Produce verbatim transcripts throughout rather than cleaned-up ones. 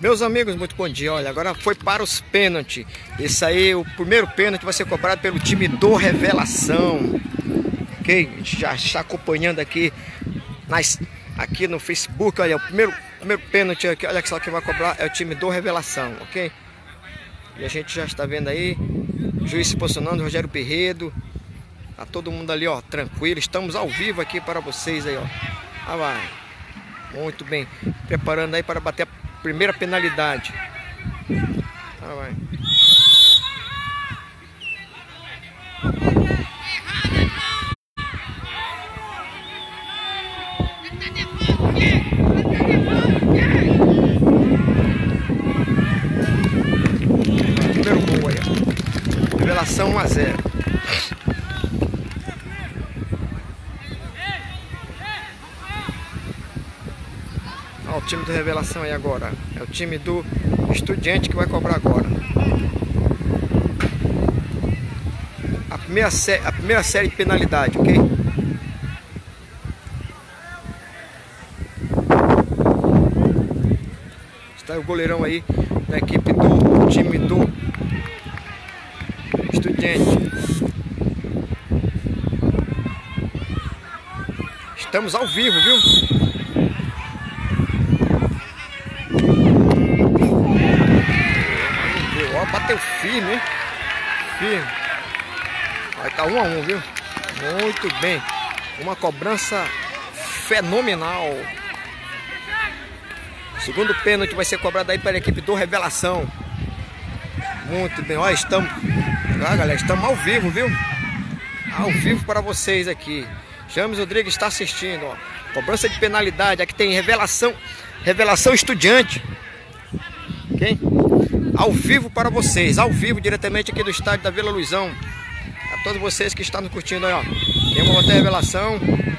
Meus amigos, muito bom dia. Olha, agora foi para os pênaltis. Esse aí, o primeiro pênalti vai ser cobrado pelo time do Revelação. Ok? A gente já está acompanhando aqui, nas, aqui no Facebook. Olha, o primeiro, primeiro pênalti aqui, olha só, quem vai cobrar é o time do Revelação, ok? E a gente já está vendo aí, o juiz se posicionando, Rogério Perredo. Tá todo mundo ali, ó, tranquilo. Estamos ao vivo aqui para vocês aí, ó. Ah, vai. Muito bem. Preparando aí para bater a primeira penalidade. Ah, vai. Primeiro gol aí, ó. Revelação um a zero. Ó, o time do Revelação aí agora. É o time do Estudiante que vai cobrar agora. A primeira, sé a primeira série de penalidade, ok? Está o goleirão aí da equipe do time do Estudiante. Estamos ao vivo, viu? Ó, bateu firme, hein? Firme. Vai estar um a um, viu? Muito bem. Uma cobrança fenomenal. Segundo pênalti vai ser cobrado aí pela equipe do Revelação. Muito bem. Ó, estamos... Ah, galera, estamos ao vivo, viu? Ao vivo para vocês aqui. James Rodrigues está assistindo, ó. Cobrança de penalidade. Aqui tem Revelação. Revelação Estudiante. Ok? Ao vivo para vocês. Ao vivo, diretamente aqui do estádio da Vila Luizão. A todos vocês que estão nos curtindo aí, ó. Tem uma outra revelação.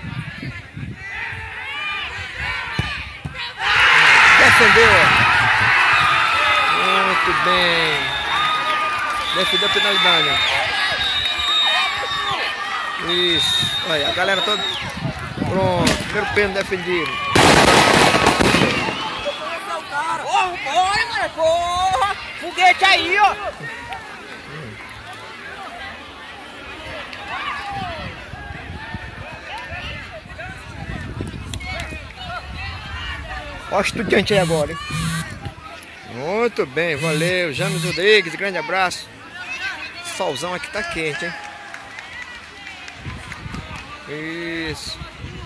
Defendeu, ó. Muito bem. Defendeu a penalidade, ó. Isso. Olha, a galera toda. Pronto. Primeiro pênalti defendido. Porra, bora, cara, porra! Foguete aí, ó! Ó o Estudiante aí agora, hein? Muito bem, valeu. James Rodrigues, grande abraço. Solzão aqui tá quente, hein? Isso.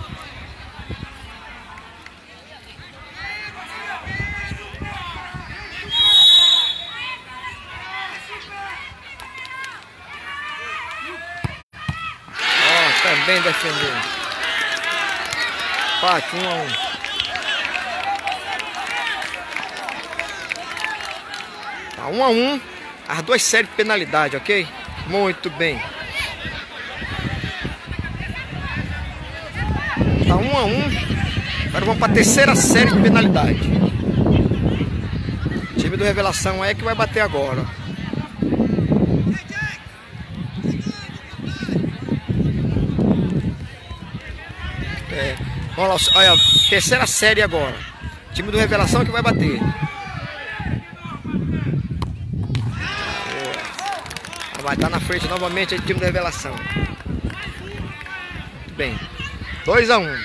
Ó, também defendendo. Empate, um a um. Tá um a um, as duas séries de penalidade, ok? Muito bem. Tá um a um. Agora vamos para a terceira série de penalidade. O time do Revelação é que vai bater agora. É, vamos lá, olha, terceira série agora. O time do Revelação é que vai bater. Vai estar na frente novamente o time da Revelação. Muito bem. dois a um.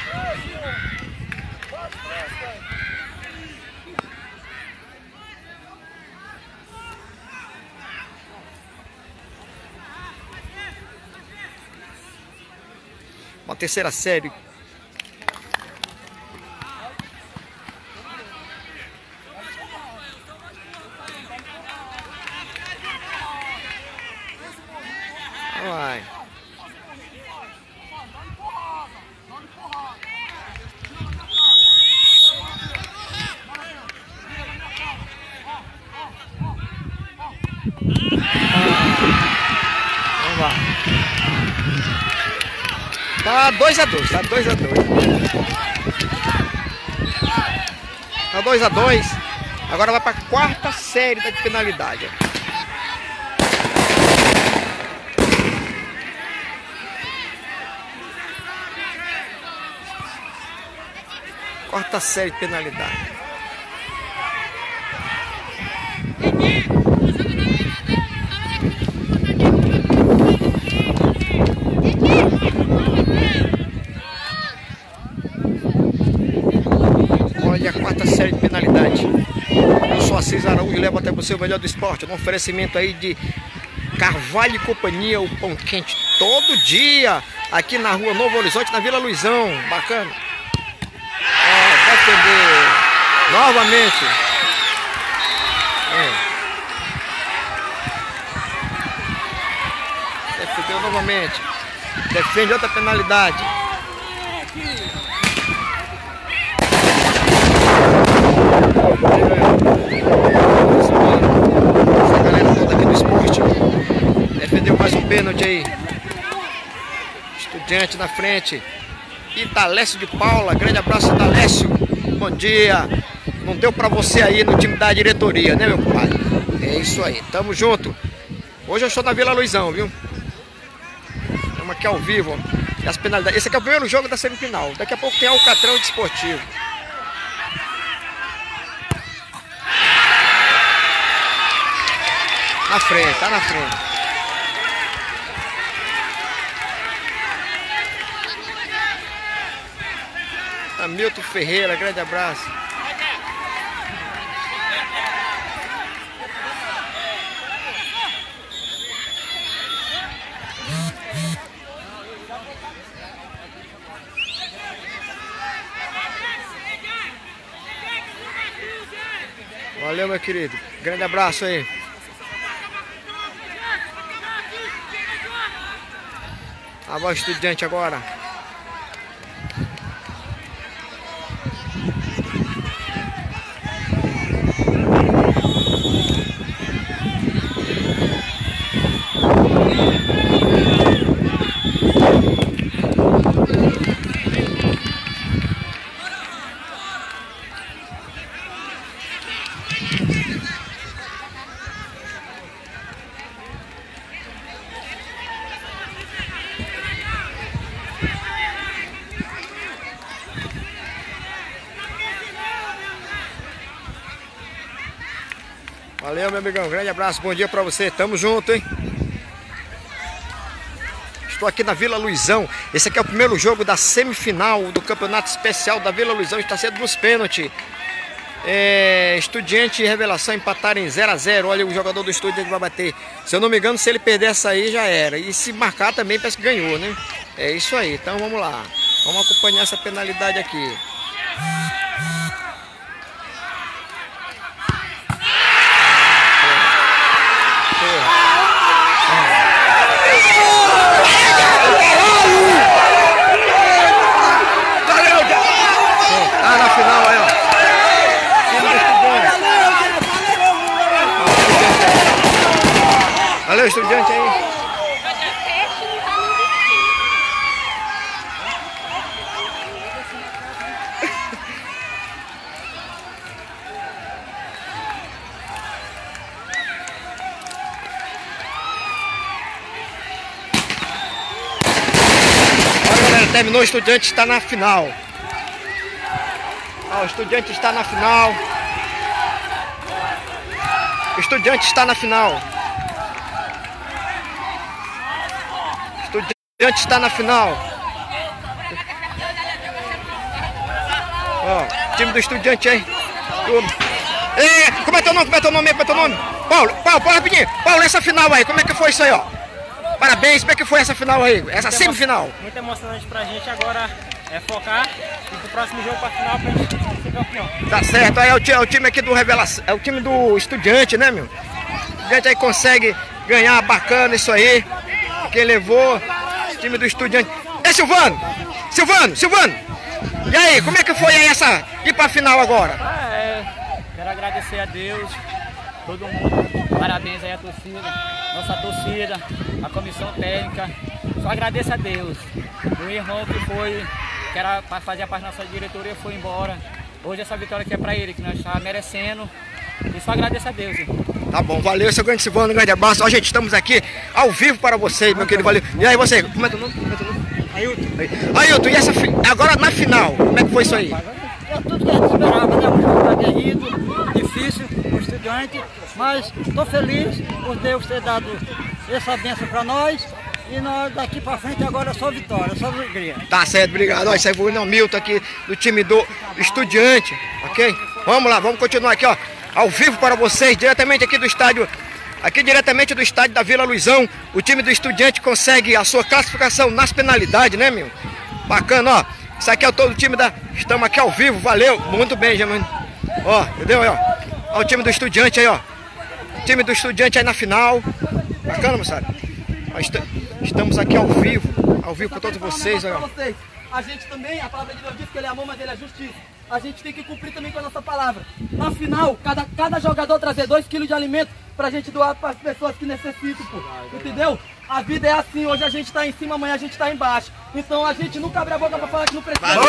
Uma terceira série. Vai. Vamos lá. Tá dois a dois, tá dois a dois. Tá dois a dois. Agora vai para a quarta série da penalidade. Quarta série de penalidade. defende a quarta série de penalidade. Eu sou Assis Araújo e levo até você o melhor do esporte. Um oferecimento aí de Carvalho e Companhia, o pão quente todo dia. Aqui na rua Novo Horizonte, na Vila Luizão. Bacana. É, defender novamente. É. Defendeu novamente. Defende outra penalidade. Essa galera toda aqui do esporte. Defendeu mais um pênalti aí. Estudiante na frente. Italécio de Paula. Grande abraço, Italécio. Bom dia. Não deu pra você aí no time da diretoria, né, meu pai? É isso aí. Tamo junto. Hoje eu estou na Vila Luizão, viu? Estamos aqui ao vivo, ó. E as penalidades. Esse aqui é o primeiro jogo da semifinal. Daqui a pouco tem Alcatrão Desportivo. Na frente, tá na frente. Hamilton Ferreira, grande abraço. Valeu, meu querido. Grande abraço aí. A voz Estudiante agora. Valeu, meu amigão, grande abraço, bom dia pra você, tamo junto, hein? Estou aqui na Vila Luizão. Esse aqui é o primeiro jogo da semifinal do Campeonato Especial da Vila Luizão. Está sendo nos pênaltis. É, Estudiante e Revelação empataram em zero a zero. Olha, o jogador do Estudiante vai bater. Se eu não me engano, se ele perder essa aí, já era. E se marcar também, parece que ganhou, né? É isso aí, então vamos lá. Vamos acompanhar essa penalidade aqui. Valeu, Estudiante aí. Olha, galera, terminou, o Estudiante está na final. Ó, o Estudiante está na final. O Estudiante está na final. O Estudiante está na final. Ó, time do Estudiante aí. É, como é teu nome? Como é teu nome? Como é teu nome? Paulo, Paulo, Paulo, rapidinho. Paulo, essa final aí, como é que foi isso aí, ó? Parabéns, como é que foi essa final aí? Essa muito semifinal? Muito emocionante pra gente agora é focar e pro próximo jogo pra final pra gente ser campeão. Tá certo, aí é o, é o time aqui do Revelação, é o time do Estudiante, né, meu? O Estudiante aí consegue ganhar bacana isso aí. Quem levou, o time do Estudiante. É Silvano! Silvano, Silvano! E aí, como é que foi aí essa ir pra final agora? Ah, é, quero agradecer a Deus, todo mundo, parabéns aí à torcida, nossa torcida, a comissão técnica, só agradeço a Deus. O irmão que foi, que era para fazer parte da nossa diretoria, foi embora. Hoje essa vitória aqui é para ele, que nós estamos merecendo, e só agradeço a Deus. Irmão. Tá bom, valeu, seu grande Silvano, um grande abraço. Ó, gente, estamos aqui ao vivo para vocês, meu querido, valeu. E aí, você, como é teu nome? Como é teu nome? Ailton. Ailton, e essa, agora na final, como é que foi isso aí? É tudo que a gente esperava, né? Um jogo aguerrido, difícil, o Estudiante, mas estou feliz por Deus ter dado essa bênção para nós E nós daqui pra frente agora é só vitória, só alegria. Tá certo, obrigado. Ó, esse aí foi o Milton aqui do time do Estudiante, ok? Vamos lá, vamos continuar aqui, ó, ao vivo para vocês, diretamente aqui do estádio, aqui diretamente do estádio da Vila Luizão. O time do Estudiante consegue a sua classificação nas penalidades, né, meu? Bacana, ó. Isso aqui é todo o time da... Estamos aqui ao vivo, valeu. Muito bem, Germano. Ó, entendeu? Ó, ó o time do Estudiante aí, ó. O time do Estudiante aí na final. Bacana, moçada. Estamos aqui ao vivo, ao vivo com todos vocês, ó. A gente também, a palavra de Deus diz que ele é amor, mas ele é justiça. A gente tem que cumprir também com a nossa palavra. Na final, cada, cada jogador trazer dois quilos de alimento pra gente doar para as pessoas que necessitam, pô. Entendeu? A vida é assim, hoje a gente tá em cima, amanhã a gente tá embaixo. Então a gente nunca abre a boca pra falar que não precisa. Oi,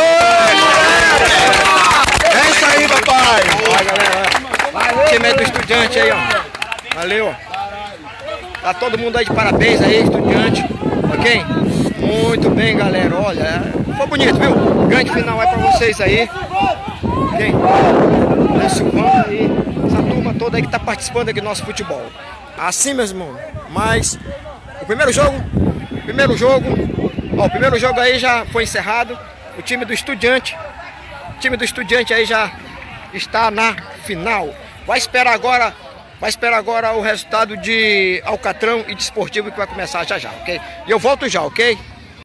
é isso aí, papai! Vai, galera. O time do Estudiante aí, ó. Valeu, ó. Tá todo mundo aí de parabéns aí, Estudiante. Ok? Muito bem, galera. Olha, foi bonito, viu? Grande final é pra vocês aí. Ok? É Silvana aí, essa turma toda aí que tá participando aqui do nosso futebol. Assim, meus irmãos. Mas o primeiro jogo, primeiro jogo, ó, o primeiro jogo aí já foi encerrado. O time do Estudiante, o time do Estudiante aí já está na final. Vai esperar agora, vai esperar agora o resultado de Alcatrão e Desportivo que vai começar já já, ok? E eu volto já, ok?